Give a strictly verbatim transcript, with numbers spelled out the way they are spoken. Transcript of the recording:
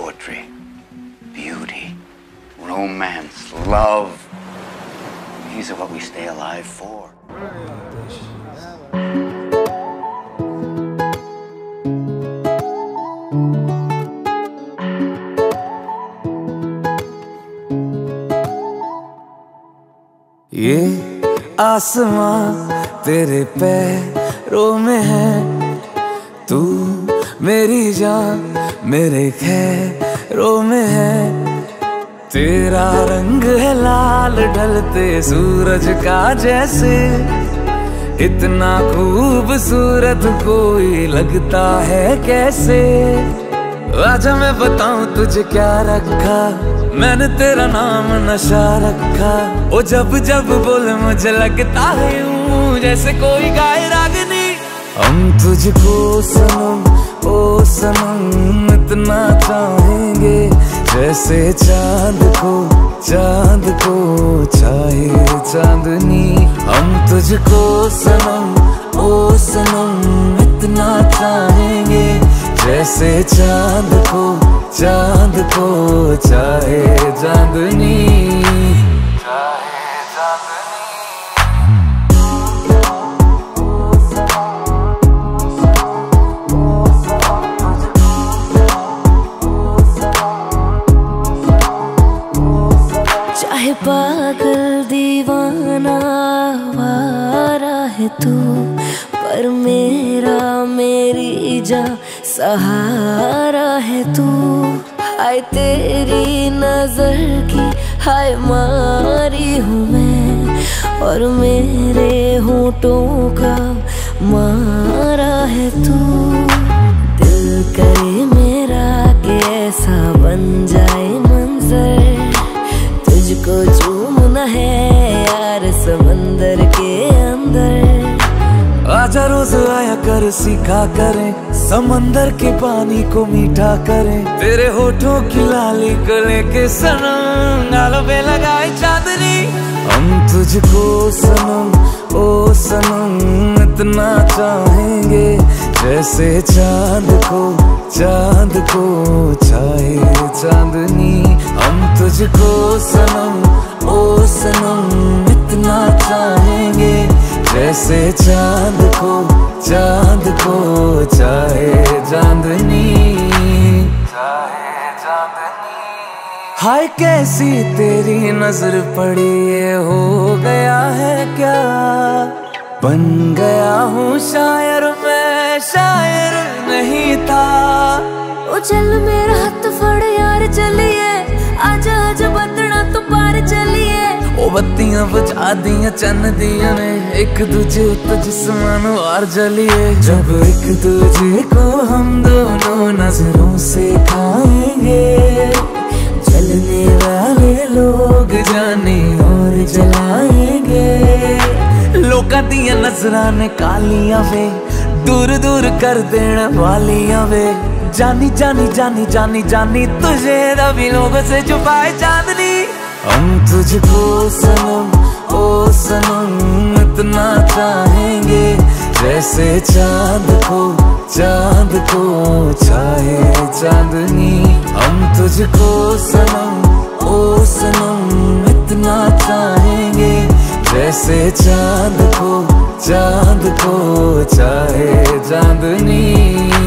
poetry, beauty, romance, love. These are what we stay alive for. ये आसमां तेरे पैरों में है, तू मेरी जान मेरे खैरों में है। तेरा रंग है लाल ढलते सूरज का जैसे, इतना खूबसूरत कोई लगता है कैसे। आजा मैं बताऊं तुझे क्या रखा, मैंने तेरा नाम नशा रखा। ओ जब जब बोले मुझे लगता है यूं जैसे कोई गाए रागनी। हम तुझको सनम ओ सनम इतना चाहेंगे, जैसे चांद को चांद को चाहे चांदनी। हम तुझको सनम ओ सनम इतना चाहेंगे, जैसे चांद को चांद को चाहे चांदनी, चाहे चांदनी। चाहे पागल दीवाना आवारा है तू, पर मेरा मेरी जा सहारा है तू। हाय तेरी नजर की हाय मारी हूँ मैं, और मेरे होठों का मारा है तू। दिल करे मेरा कि ऐसा बन जाए मंजर, तुझको चूमना है यार समंदर के अंदर। आजा रोज आया कर सीखा करें, समंदर के पानी को मीठा करें। तेरे होठों की लाली को लेके सनम गालों पे लगाए चांदनी। हम तुझको सनम ओ सनम इतना चाहेंगे, जैसे चांद को चांद को चाहे चांदनी। हम तुझको सनम ओ सनम इतना चाहेंगे, जैसे चांद को चांद को चाहे चांदनी, चाहे चांदनी। हाय कैसी तेरी नजर पड़ी, ये हो गया है क्या। बन गया हूँ शायर मैं, शायर नहीं था। ओ चल मेरा हाथ फड़ यार चलिए, आजा आजा बतना तो पार चलिए। ओ बत्तियां बुझा दिया चन्न दिया ने, एक दूजे तो जिस्मान और जलिए। जब एक दूजे को हम दोनों नजरों से खाएंगे, जलने वाले लोग जाने और जलाएंगे। लोका दिया नजरां ने कालियां वे, दूर दूर कर देने वालियां वे। जानी जानी जानी जानी जानी तुझे रवि लोगों से छुपाए चांदनी। हम तुझको सनम ओ सनम इतना चाहेंगे, जैसे चांद को चांद को चाहे चांदनी। हम तुझको सनम ओ सनम इतना चाहेंगे, जैसे चांद को चांद को चाहे चांदनी।